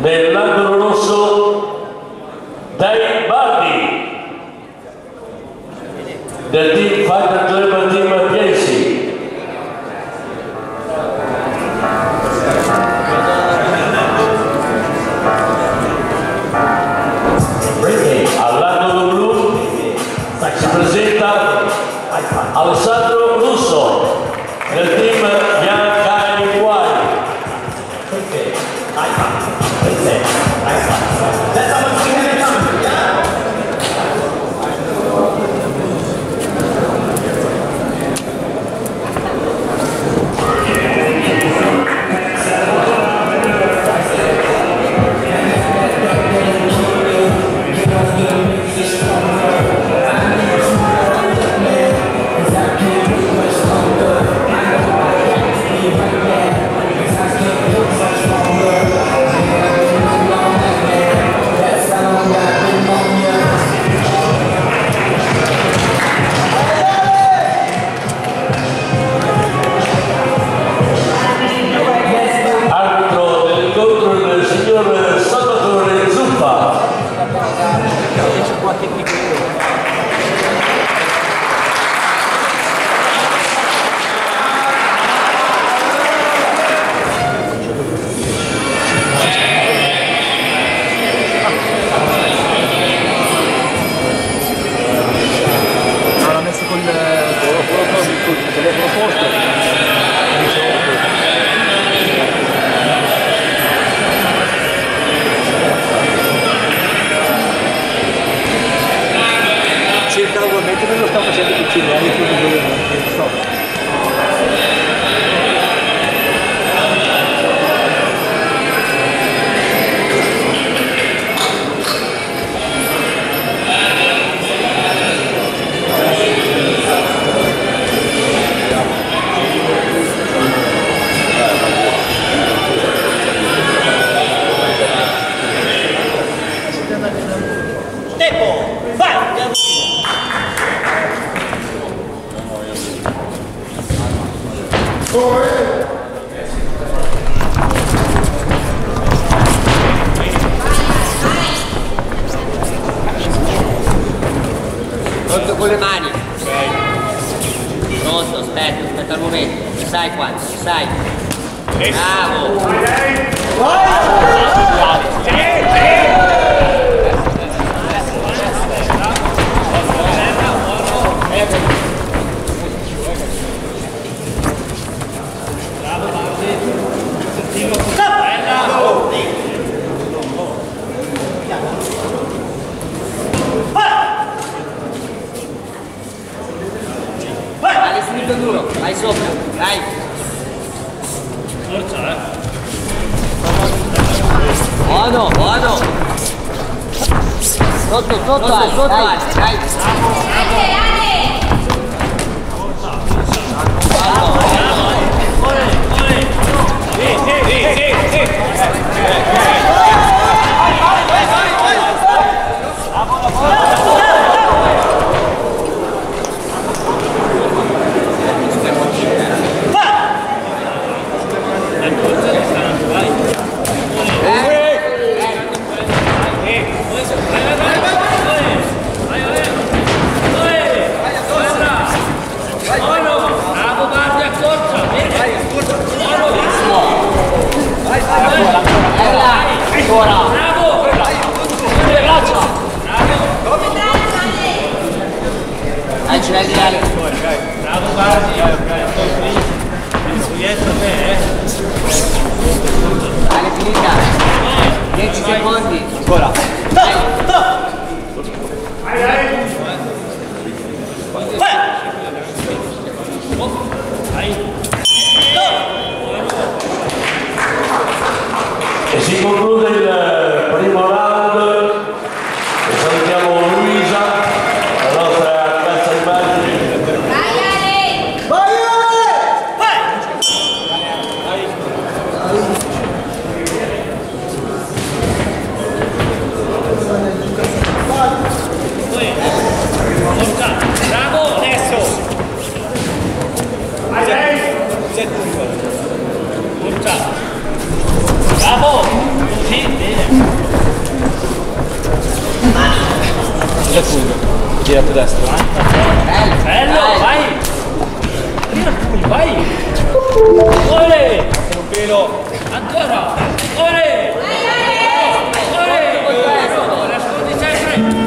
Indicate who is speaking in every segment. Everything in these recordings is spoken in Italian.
Speaker 1: nell'angolo rosso dai Bardi del team Fighter German Team Piesi. All'angolo blu si presenta Alessandro Russo del team
Speaker 2: Pronto con le mani. Pronto, aspetta il momento. Ci sai quando, ci sai. Bravo. Duro, vai sopra, vai. Forza, buono, buono. Sotto, dai.
Speaker 3: Bravo Bardi, riesco a te,
Speaker 2: Dai, finita. 10 secondi. Ancora.
Speaker 3: Vai.
Speaker 1: E si conclude il primo round e salutiamo Luisa, la nostra ragazza immagine.
Speaker 3: Bravo adesso. Bravo. Sì, Scusa subito. Gira a destra. Bello, vai! Prima tu, vai! Ole! Un pelo! Ancora! Ole! Ole! Nascondi sempre!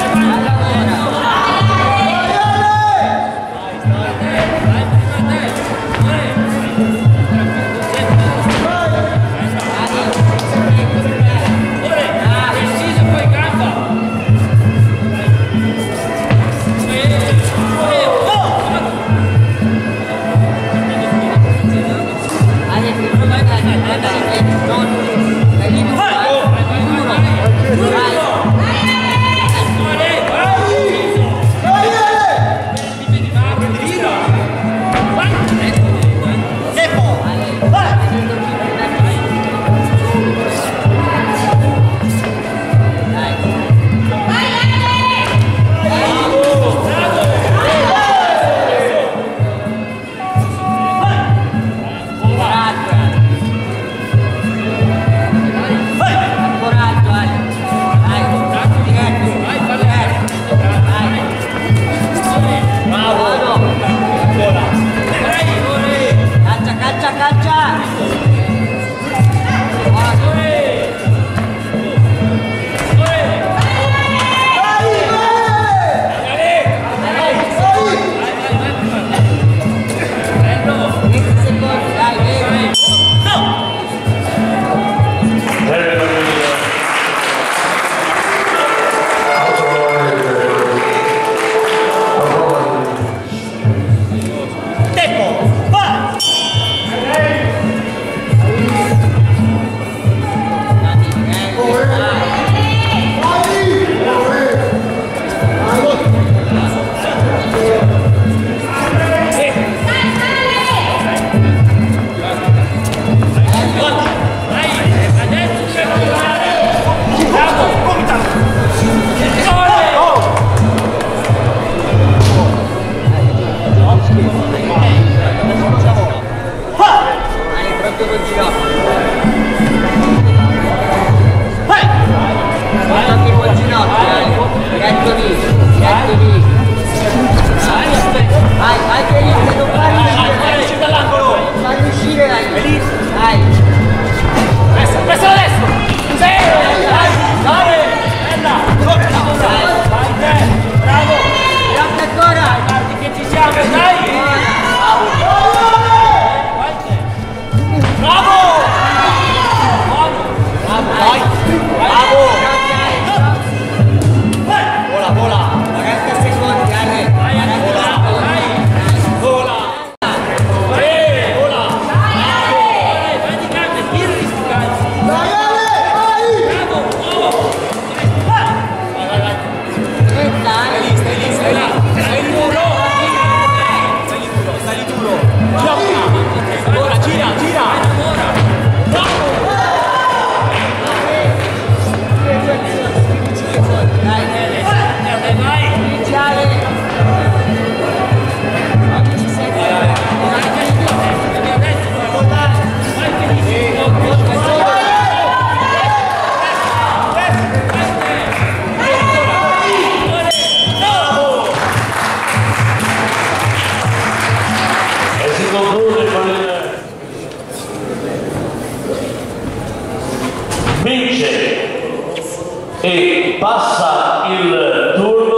Speaker 1: E passa il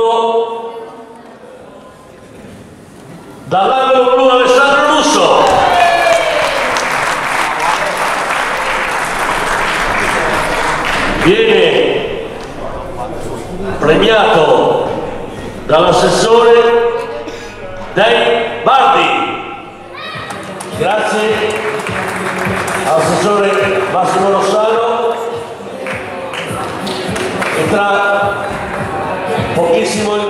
Speaker 1: turno dall'angolo blu Alessandro Russo. Viene premiato dall'assessore dei Bardi. Grazie all'assessore Massimo Rossano, e tra pochissimo